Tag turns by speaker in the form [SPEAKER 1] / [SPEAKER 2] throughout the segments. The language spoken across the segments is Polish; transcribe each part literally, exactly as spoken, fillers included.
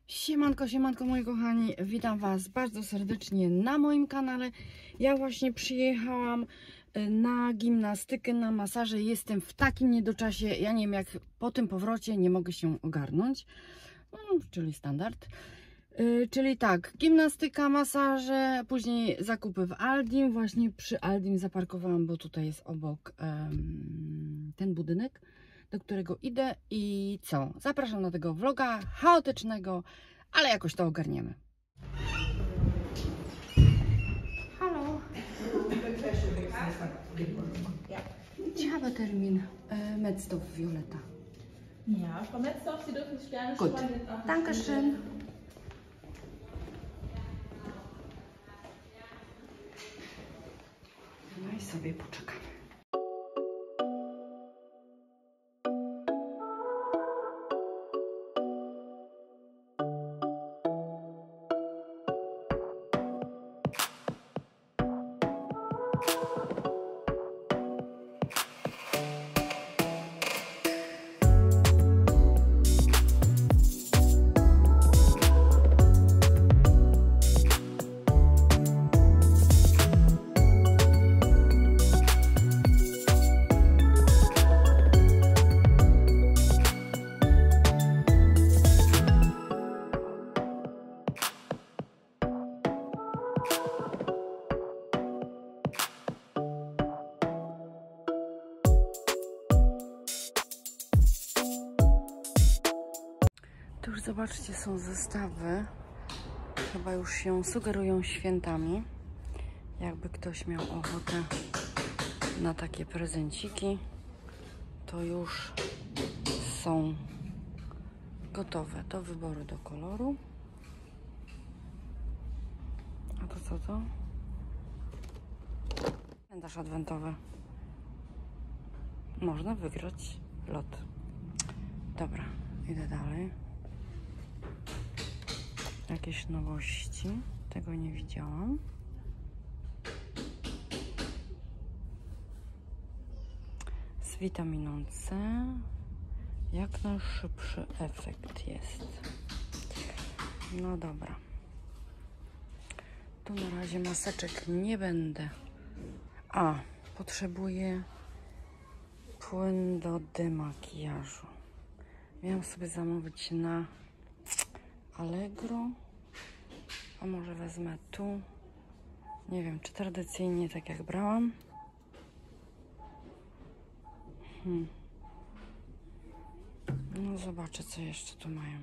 [SPEAKER 1] Siemanko, siemanko moi kochani, witam Was bardzo serdecznie na moim kanale. Ja właśnie przyjechałam na gimnastykę, na masaże. Jestem w takim niedoczasie, ja nie wiem, jak po tym powrocie nie mogę się ogarnąć, no, czyli standard. Yy, czyli tak, gimnastyka, masaże, później zakupy w Aldim. Właśnie przy Aldim zaparkowałam, bo tutaj jest obok um, ten budynek, do którego idę. I co? Zapraszam na tego vloga chaotycznego, ale jakoś to ogarniemy. Hallo. Ich habe Termin äh, Metzdorf, Violetta.
[SPEAKER 2] Ja, Frau Metzdorf, Sie dürfen sich gerne
[SPEAKER 1] Gut,
[SPEAKER 2] schon mal den Abend
[SPEAKER 1] Dankeschön. No i sobie poczekamy. Tu już zobaczcie, są zestawy. Chyba już się sugerują świętami. Jakby ktoś miał ochotę na takie prezenciki, to już są gotowe do wyboru, do koloru. A to co to? Kalendarz adwentowy. Można wygrać lot. Dobra, idę dalej. Jakieś nowości, tego nie widziałam. Z witaminą C. Jak najszybszy efekt jest. No dobra. Tu na razie maseczek nie będę. A, potrzebuję płyn do demakijażu. Miałam sobie zamówić na Allegro, a może wezmę tu. Nie wiem, czy tradycyjnie tak jak brałam. Hmm. No zobaczę, co jeszcze tu mają.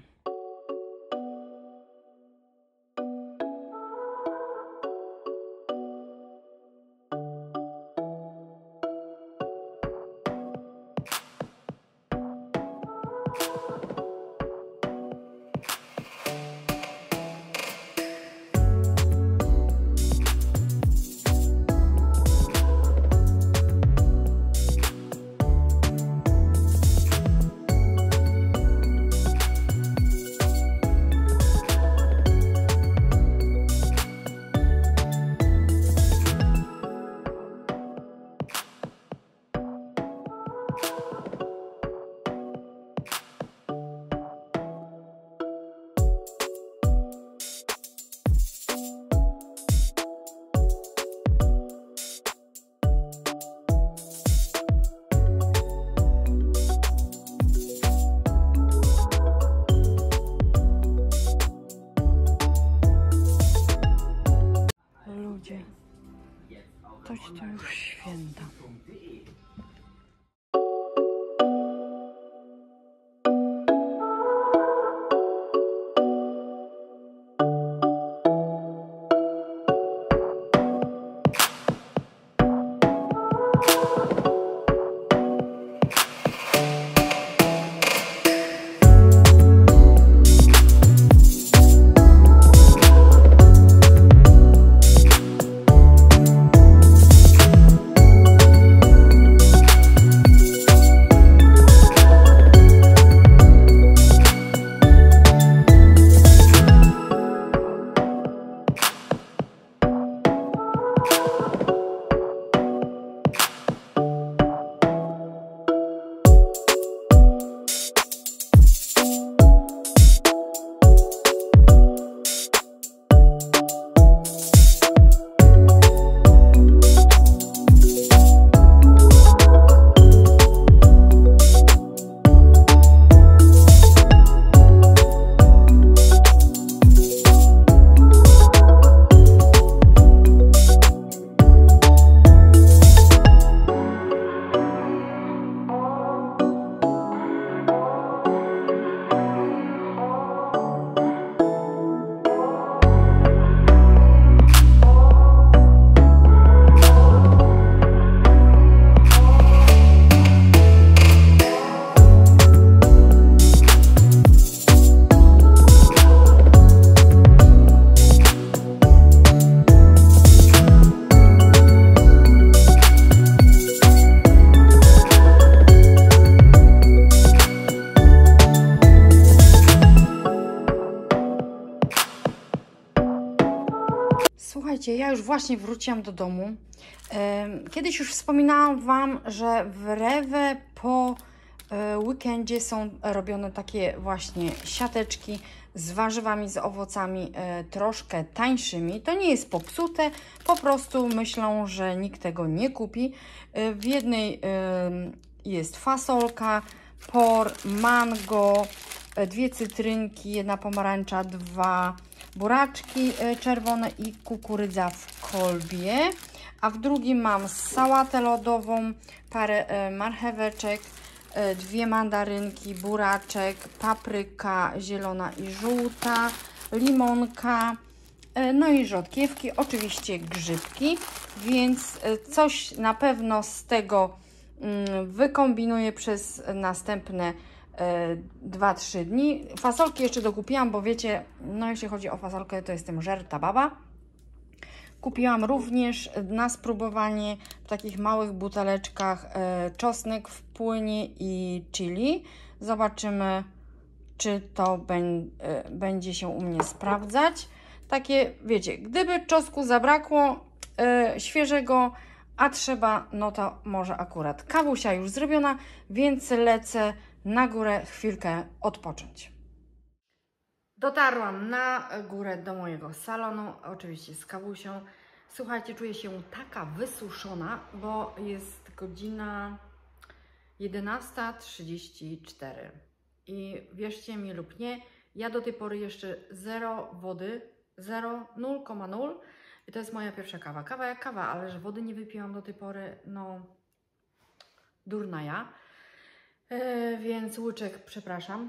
[SPEAKER 1] Słuchajcie, ja już właśnie wróciłam do domu. Kiedyś już wspominałam Wam, że w Rewe po weekendzie są robione takie właśnie siateczki z warzywami, z owocami troszkę tańszymi. To nie jest popsute, po prostu myślą, że nikt tego nie kupi. W jednej jest fasolka, por, mango, dwie cytrynki, jedna pomarańcza, dwa buraczki czerwone i kukurydza w kolbie. A w drugim mam sałatę lodową, parę marcheweczek, dwie mandarynki, buraczek, papryka zielona i żółta, limonka, no i rzodkiewki, oczywiście grzybki, więc coś na pewno z tego wykombinuję przez następne dwa trzy dni. Fasolki jeszcze dokupiłam, bo wiecie, no jeśli chodzi o fasolkę, to jestem żerta baba. Kupiłam również na spróbowanie w takich małych buteleczkach czosnek w płynie i chili. Zobaczymy, czy to będzie się u mnie sprawdzać. Takie, wiecie, gdyby czosnku zabrakło świeżego, a trzeba, no to może akurat. Kawusia już zrobiona, więc lecę na górę chwilkę odpocząć. Dotarłam na górę do mojego salonu, oczywiście z kawusią. Słuchajcie, czuję się taka wysuszona, bo jest godzina jedenasta trzydzieści cztery. I wierzcie mi lub nie, ja do tej pory jeszcze zero wody, zero, zero przecinek zero. I to jest moja pierwsza kawa. Kawa jak kawa, ale że wody nie wypiłam do tej pory, no durna ja. Yy, więc łyczek, przepraszam.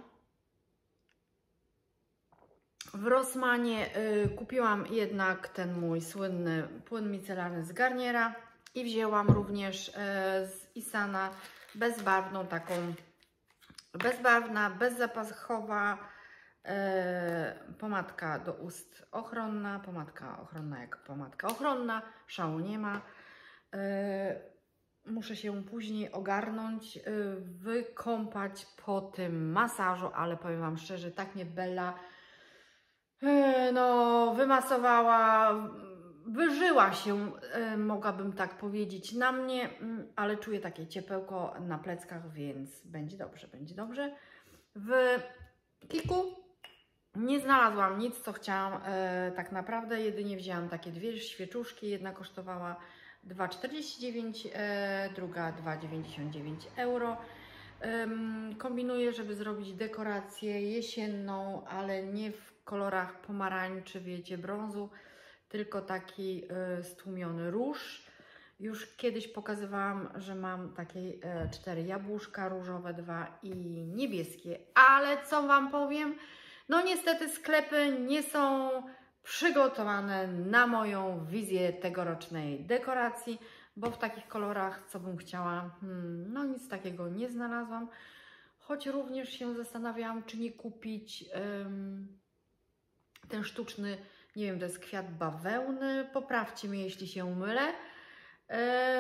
[SPEAKER 1] W Rossmanie y, kupiłam jednak ten mój słynny płyn micelarny z Garniera i wzięłam również y, z Isana bezbarwną, taką bezbarwna, bezzapachowa y, pomadka do ust ochronna, pomadka ochronna jak pomadka ochronna, szału nie ma. Y, muszę się później ogarnąć, y, wykąpać po tym masażu, ale powiem Wam szczerze, tak mnie Bella no, wymasowała, wyżyła się, mogłabym tak powiedzieć, na mnie, ale czuję takie ciepełko na pleckach, więc będzie dobrze, będzie dobrze. W Kiku nie znalazłam nic, co chciałam tak naprawdę, jedynie wzięłam takie dwie świeczuszki, jedna kosztowała dwa czterdzieści dziewięć, druga dwa dziewięćdziesiąt dziewięć euro. Kombinuję, żeby zrobić dekorację jesienną, ale nie w kolorach pomarańczy, wiecie, brązu, tylko taki y, stłumiony róż. Już kiedyś pokazywałam, że mam takie y, cztery jabłuszka, różowe dwa i niebieskie, ale co Wam powiem, no niestety sklepy nie są przygotowane na moją wizję tegorocznej dekoracji, bo w takich kolorach, co bym chciała, hmm, no nic takiego nie znalazłam, choć również się zastanawiałam, czy nie kupić ym, ten sztuczny, nie wiem, to jest kwiat bawełny, poprawcie mnie, jeśli się mylę. Yy,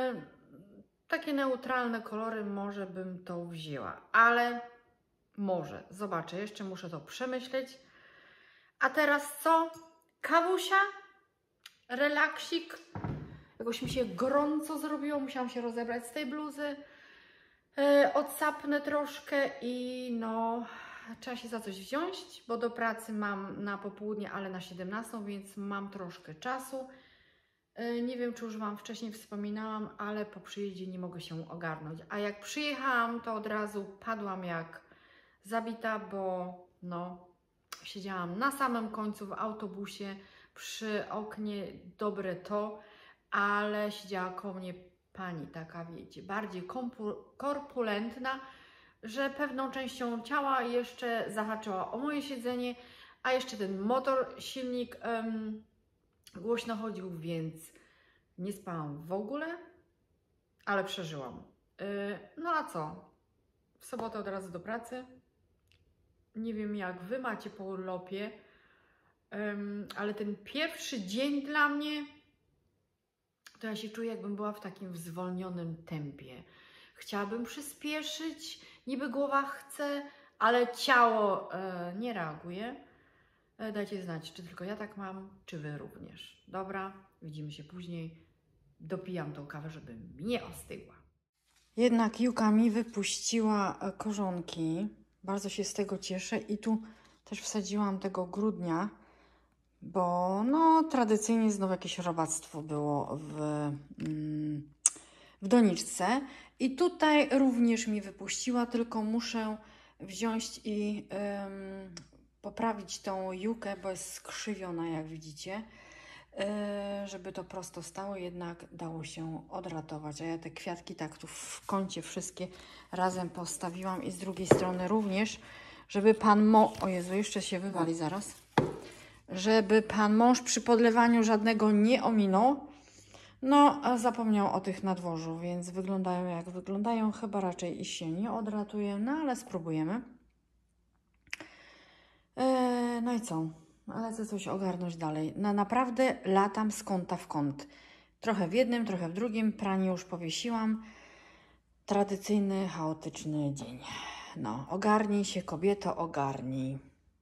[SPEAKER 1] takie neutralne kolory, może bym to wzięła, ale może, zobaczę, jeszcze muszę to przemyśleć. A teraz co? Kawusia, relaksik. Jakoś mi się gorąco zrobiło, musiałam się rozebrać z tej bluzy. Yy, odsapnę troszkę i no, trzeba się za coś wziąć, bo do pracy mam na popołudnie, ale na siedemnastą, więc mam troszkę czasu. Yy, nie wiem, czy już Wam wcześniej wspominałam, ale po przyjeździe nie mogę się ogarnąć. A jak przyjechałam, to od razu padłam jak zabita, bo no, siedziałam na samym końcu w autobusie, przy oknie, dobre to, ale siedziała koło mnie pani taka, wiecie, bardziej korpulentna, że pewną częścią ciała jeszcze zahaczyła o moje siedzenie, a jeszcze ten motor, silnik um, głośno chodził, więc nie spałam w ogóle, ale przeżyłam. Yy, no a co? W sobotę od razu do pracy. Nie wiem, jak Wy macie po urlopie, um, ale ten pierwszy dzień dla mnie, to ja się czuję, jakbym była w takim zwolnionym tempie. Chciałabym przyspieszyć, niby głowa chce, ale ciało e, nie reaguje. Dajcie znać, czy tylko ja tak mam, czy Wy również. Dobra, widzimy się później. Dopijam tą kawę, żeby mi nie ostygła. Jednak Juka mi wypuściła korzonki. Bardzo się z tego cieszę i tu też wsadziłam tego grudnia, bo no tradycyjnie znowu jakieś robactwo było w, w doniczce. I tutaj również mi wypuściła, tylko muszę wziąć i um, poprawić tą Jukę, bo jest skrzywiona, jak widzicie. Żeby to prosto stało, jednak dało się odratować. A ja te kwiatki tak tu w kącie wszystkie razem postawiłam i z drugiej strony również, żeby pan mo... O Jezu, jeszcze się wywali zaraz. Żeby pan mąż przy podlewaniu żadnego nie ominął. No, a zapomniał o tych na dworzu, więc wyglądają jak wyglądają. Chyba raczej i się nie odratuje, no ale spróbujemy. Eee, no i co? Ale chcę coś ogarnąć dalej. No naprawdę latam z kąta w kąt. Trochę w jednym, trochę w drugim. Pranie już powiesiłam. Tradycyjny, chaotyczny dzień. No, ogarnij się, kobieto, ogarnij.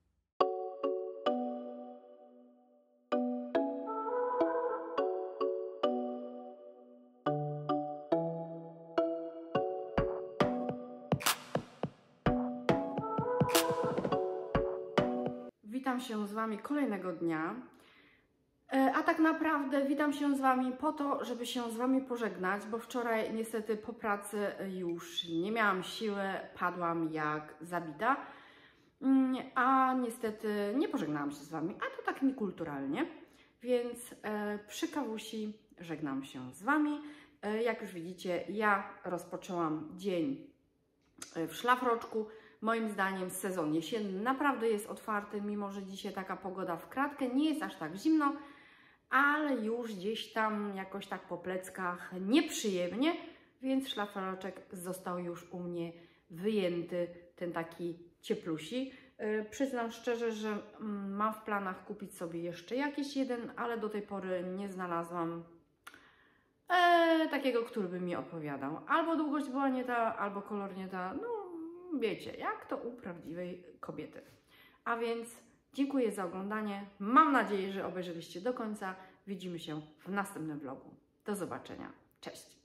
[SPEAKER 1] Witam się z Wami kolejnego dnia, a tak naprawdę witam się z Wami po to, żeby się z Wami pożegnać, bo wczoraj niestety po pracy już nie miałam siły, padłam jak zabita, a niestety nie pożegnałam się z Wami, a to tak niekulturalnie, więc przy kawusi żegnam się z Wami. Jak już widzicie, ja rozpoczęłam dzień w szlafroczku. Moim zdaniem sezon jesienny naprawdę jest otwarty, mimo że dzisiaj taka pogoda w kratkę, nie jest aż tak zimno, ale już gdzieś tam jakoś tak po pleckach nieprzyjemnie, więc szlafroczek został już u mnie wyjęty, ten taki cieplusi. Yy, przyznam szczerze, że mm, mam w planach kupić sobie jeszcze jakiś jeden, ale do tej pory nie znalazłam e, takiego, który by mi odpowiadał. Albo długość była nie ta, albo kolor nie ta, no wiecie, jak to u prawdziwej kobiety. A więc dziękuję za oglądanie. Mam nadzieję, że obejrzeliście do końca. Widzimy się w następnym vlogu. Do zobaczenia. Cześć!